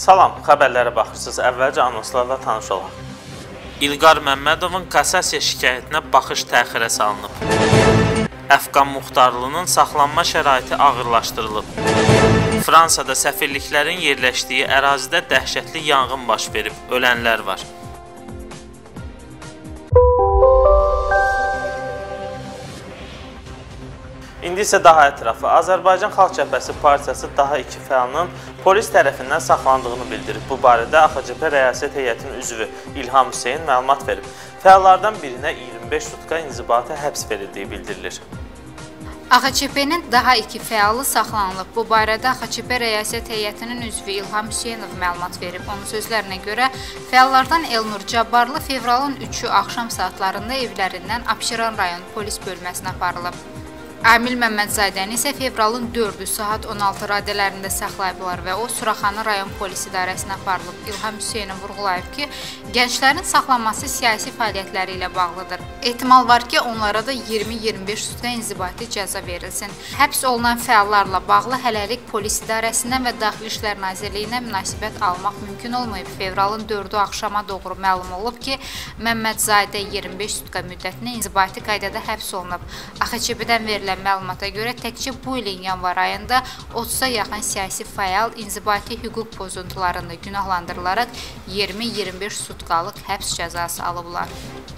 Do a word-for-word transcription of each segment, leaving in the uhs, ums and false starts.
Salam, xəbərlərə baxırsınız. Əvvəlcə anonslarla tanış olaq. İlqar Məmmədovun kassasiya şikayətinə baxış təxirə salınıb. Əfqan Muxtarlının saxlanma şəraiti ağırlaşdırılıb. Fransada səfirliklərin yerləşdiyi ərazidə dəhşətli yanğın baş verib, ölənlər var. İndi isə daha ətrafı. Azərbaycan Xalq Cəbhəsi Partiyası daha iki fəalının polis tərəfindən saxlandığını bildirib. Bu barədə A X C P Rəyasət Heyətinin üzvü İlham Hüseyn məlumat verib. Fəallardan birinə iyirmi beş sutka inzibati həbs verildiyi bildirilir. A X C P-nin daha iki fəalı saxlanılıb. Bu barədə A X C P Rəyasət Heyətinin üzvü İlham Hüseynov məlumat verib. Onun sözlərinə görə, fəallardan Elnur Cabbarlı fevralın üçü axşam saatlarında evlərindən Abşeron rayon polis bölməsinə aparılıb. Amil Məmmədzadəni isə fevralın dördü saat on altı radələrində saxlayıblar və o Suraxanı rayon polis idarəsinə aparılıb. İlham Hüseynov vurğulayıb ki, gənclərin saxlanması siyasi fəaliyyətləri ilə bağlıdır. Ehtimal var ki, onlara da iyirmi iyirmi beş sutka inzibati cəza verilsin. Həbs olunan fəallarla bağlı hələlik polis idarəsindən və Daxili İşlər Nazirliyinə münasibət almaq mümkün olmayıb. Fevralın dördü axşama doğru məlum olub ki, Məmmədzadə iyirmi beş sutka müddətinə inzibati qaydada həbs olunub. A X C P-dən verilən məlumata görə təkcə bu ilin yanvar ayında otuza yaxın siyasi fəal inzibati hüquq pozuntularında günahlandırılaraq iyirmi iyirmi beş sutkalıq həbs cəzası alıblar.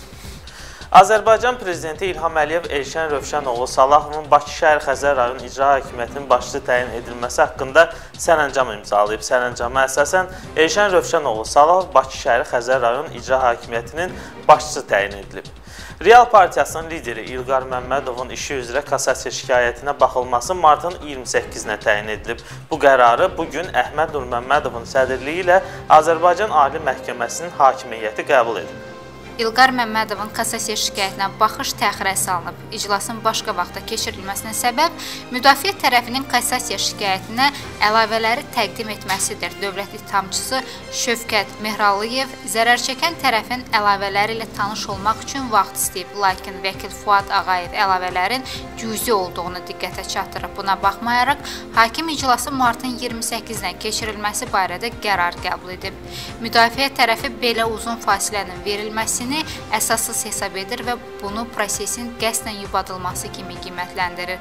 Azərbaycan Prezidenti İlham Əliyev Elşən Rövşənoğlu Salahovun Bakı şəhər Xəzər rayon icra hakimiyyətinin başçısı təyin edilməsi haqqında sərəncam imzalayıb. Sərəncama əsasən Elşən Rövşənoğlu Salahov Bakı şəhər Xəzər rayon icra hakimiyyətinin başçısı təyin edilib. Real Partiyasının lideri İlqar Məmmədovun işi üzrə kassasiya şikayətinə baxılması martın iyirmi səkkizinə təyin edilib. Bu qərarı bugün Əhməd Nurməmmədovun sədrliyi ilə Azərbaycan Ali Məhkəməsinin hakimiyyəti qəbul edib. İlqar Məmmədovun kassasiya şikayətinə baxış təxirə salınıb. İclasın başqa vaxtda keçirilməsinə səbəb müdafiə tərəfinin kassasiya şikayətinə əlavələri təqdim etməsidir. Dövlət ittihamçısı Şövkət Mehralıyev zərər çəkən tərəfin əlavələri ilə tanış olmaq üçün vaxt istəyib. Lakin vəkil Fuad Ağayev əlavələrin cüzi olduğunu diqqətə çatdırıb. Buna baxmayaraq, hakim iclası martın iyirmi səkkizinə keçirilməsi barədə qərar qəbul edib. Müdafiə tərəfi belə uzun fasilənin verilməsi əsassız hesab edir və bunu prosesin qəsdən yubadılması kimi qiymətləndirir.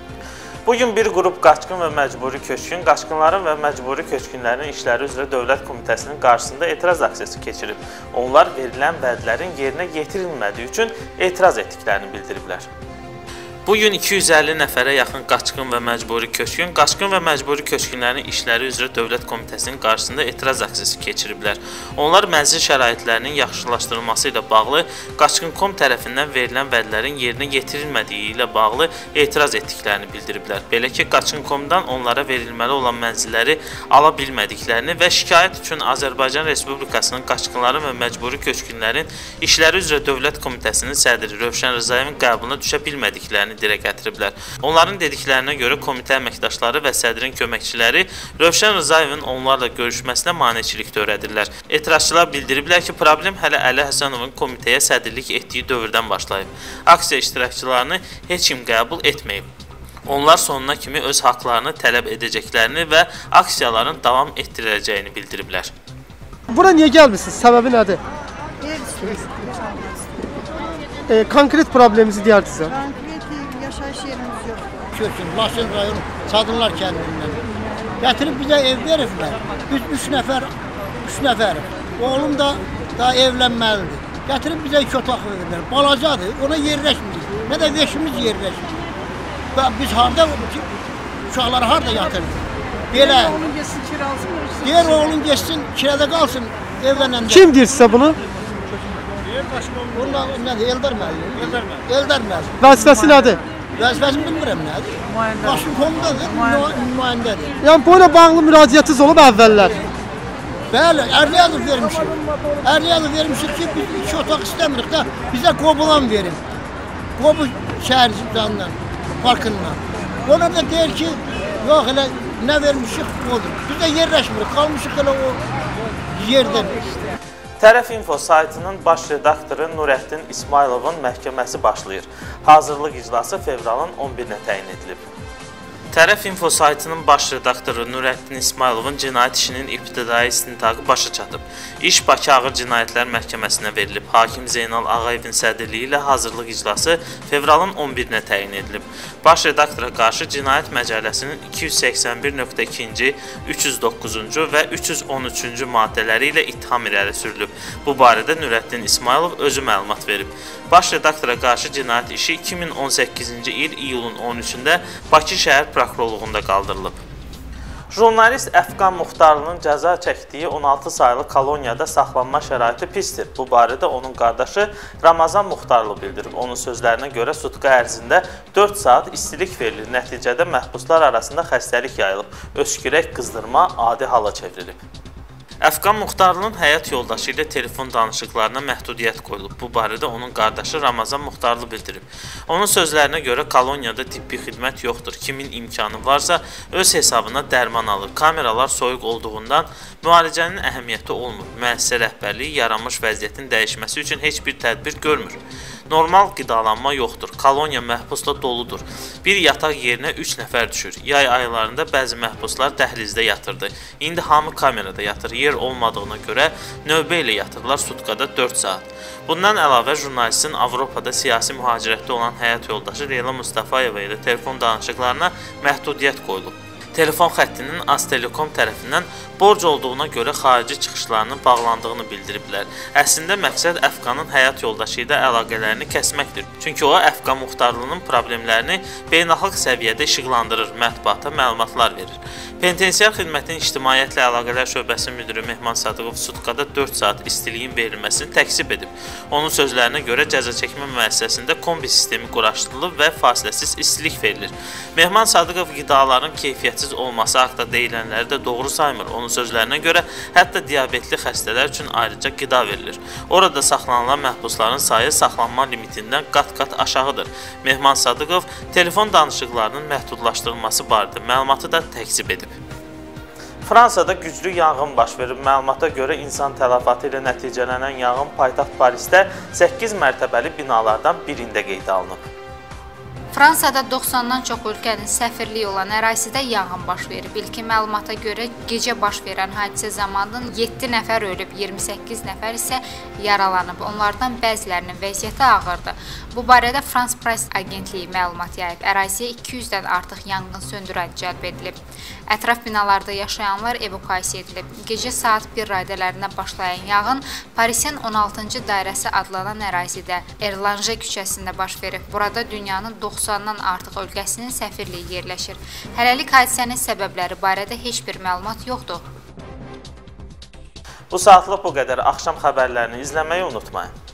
Bugün bir qrup qaçqın və məcburi köçkün, qaçqınların və məcburi köçkünlərin işləri üzrə Dövlət Komitəsinin qarşısında etiraz aksiyası keçirib. Onlar verilən vədlərin yerinə yetirilmədiyi üçün etiraz etdiklərini bildiriblər. Bugün iki yüz əlli nəfərə yaxın qaçqın və məcburi köçkün, qaçqın və məcburi köçkünlərin işləri üzrə Dövlət Komitəsinin qarşısında etiraz aksiyası keçiriblər. Onlar mənzil şəraitlərinin yaxşılaşdırılması ilə bağlı Qaçqın kom tərəfindən verilən vədlərin yerinə yetirilmədiyi ilə bağlı etiraz etdiklərini bildiriblər. Belə ki, Qaçqın komdan onlara verilməli olan mənzilləri ala bilmədiklərini və şikayət üçün Azərbaycan Respublikasının qaçqınların və məcburi köçkünlərin işləri üzrə Dövlət Komitəsinin sədri Rövşən Rızayevin qəbuluna düşə bilmədiklərini dilə gətiriblər. Onların dediklərinə görə komitə əməkdaşları və sədrin köməkçiləri Rövşən Rızayevin onlarla görüşməsinə maneçilik törədirlər. Etirazçılar bildiriblər ki, problem hələ Əli Həsənovun komitəyə sədrlik etdiyi dövrdən başlayıb. Aksiya iştirakçılarını heç kim qəbul etməyib. Onlar sonuna kimi öz haqlarını tələb edəcəklərini və aksiyaların davam etdiriləcəyini bildiriblər. Bura niyə gəlmişsiniz? Səbəbi nədir? E, konkret problemimizi deyirsiniz. Yaşayış yerimiz yok. Köçün, Laçın rayon Çadırlar kəndindən. Gətirib bizə ev veriblər. Biz üç nəfər, üç nəfərik. Oğlum da daha evlənməlidir. Gətirib bizə iki otaq verirlər. Balacadır, ona yerləşmirik. Nə də veşimiz yerləşmirik. Və biz harda, uşaqları harda yatırırıq? Belə. Oğlum geçsin kiralsın. Deyir oğlum geçsin, kirada qalsın, evlənəndə. Kim deyir sizə bunu? Onlar nədir? Eldar müəllim. Eldar müəllim. Eldar müəllim. Vəzifəsi nədir? Vəzifəsini bilmirəm nədir? Başım komudadır, nümayəndədir. Yəni bu ilə bağlı müraciətiniz olub əvvəllər? Bəli, Ərliyazov vermişik. Ərliyazov vermişik ki, biz iki otaq istəmirik də bizə Qobulan verin. Qobu şəhər canından, parkından. Ona da deyir ki, yox elə nə vermişik odur. Biz də yerləşmirik, qalmışıq elə o yerdə. Tərəf Info saytının baş redaktoru Nurəddin İsmayılovun məhkəməsi başlayır. Hazırlıq iclası fevralın on birinə təyin edilib. Tərəf info saytının baş redaktoru Nurəddin İsmayılovun cinayət işinin ibtidai istintaqı başa çatıb. İş Bakı Ağır Cinayətlər Məhkəməsinə verilib. Hakim Zeynal Ağayevin sədrliyi ilə hazırlıq iclası fevralın on birinə təyin edilib. Baş redaktora qarşı Cinayət Məcəlləsinin iki yüz səksən bir nöqtə ikinci, üç yüz doqquzuncu və üç yüz on üçüncü maddələri ilə ittiham irəli sürülüb. Bu barədə Nurəddin İsmayılov özü məlumat verib. Baş redaktora qarşı cinayət işi iki min on səkkizinci il iyulun on üçündə Bakı şəhər prokurorluğunda qaldırılıb. Jurnalist Əfqan Muxtarlının cəza çəkdiyi on altı saylı koloniyada saxlanma şəraiti pisdir. Bu barədə onun qardaşı Ramazan Muxtarlı bildirib. Onun sözlərinə görə sutka ərzində dörd saat istilik verilir. Nəticədə məhbuslar arasında xəstəlik yayılıb. Öskürək, qızdırma adi hala çevrilib. Əfqan Muxtarlının həyat yoldaşı ilə telefon danışıqlarına məhdudiyyət qoyulub. Bu barədə onun qardaşı Ramazan Muxtarlı bildirib. Onun sözlərinə görə koloniyada tibbi xidmət yoxdur. Kimin imkanı varsa öz hesabına dərman alır. Kameralar soyuq olduğundan müalicənin əhəmiyyəti olmur. Müəssisə rəhbərliyi yaranmış vəziyyətin dəyişməsi üçün heç bir tədbir görmür. Normal qidalanma yoxdur. Koloniya məhbusla doludur. Bir yataq yerinə üç nəfər düşür. Yay aylarında bəzi məhbuslar dəhlizdə yatırdı. İndi hamı kamerada yatır. Yer olmadığına görə növbə ilə yatırlar sutkada dörd saat. Bundan əlavə jurnalistin Avropada siyasi mühacirətdə olan həyat yoldaşı Leyla Mustafayeva ilə telefon danışıqlarına məhdudiyyət qoyulub. Telefon xəttinin Aztelekom tərəfindən borc olduğuna görə xarici çıxışlarının bağlandığını bildiriblər. Əslində məqsəd Əfqanın həyat yoldaşı ilə əlaqələrini kəsməkdir. Çünki o, Əfqan Muxtarlının problemlərini beynəlxalq səviyyədə işıqlandırır, mətbuata məlumatlar verir. Penitensiar xidmətin ictimaiyyətlə əlaqələr şöbəsinin müdiri Mehman Sadıqov sutkada dörd saat istiliyin verilməsini təksib edib. Onun sözlərinə görə cəza çəkmə müəssisəsində kombi sistemi quraşdırılıb və fasiləsiz istilik verilir. Mehman Sadıqov qidaların keyfiyyətsiz olması haqda deyilənləri də doğru saymır. Onun sözlərinə görə hətta diabetli xəstələr üçün ayrıca qida verilir. Orada saxlanılan məhbusların sayı saxlanma limitindən qat-qat aşağıdır. Mehman Sadıqov telefon danışıqlarının məhdudlaşdırılması barədə məlumatı da təksib edib. Fransada güclü yanğın baş verib. Məlumata görə insan tələfatı ilə nəticələnən yanğın paytaxt Parisdə səkkiz mərtəbəli binalardan birində qeydə alınıb. Fransada doxsandan çox ölkənin səfirliyi olan ərazidə yanğın baş verib. İlkin məlumata görə gecə baş verən hadisə zamanı yeddi nəfər ölüb, iyirmi səkkiz nəfər isə yaralanıb. Onlardan bəzilərinin vəziyyəti ağırdır. Bu barədə France Press agentliyi məlumat yayıb. Əraziyə iki yüzdən artıq yanğın söndürən cəlb edilib. Ətraf binalarda yaşayanlar evakuasiya edilib. Gecə saat bir radələrində başlayan yanğın Parisin on altıncı dairəsi adlanan ərazidə Erlange küçəsində baş verib. Burada dünyanın doxsandan artıq ölkəsinin səfirliyi yerləşir. Hələlik hadisənin səbəbləri barədə heç bir məlumat yoxdur. Bu saatlıq bu qədər. Axşam xəbərlərini izləməyi unutmayın.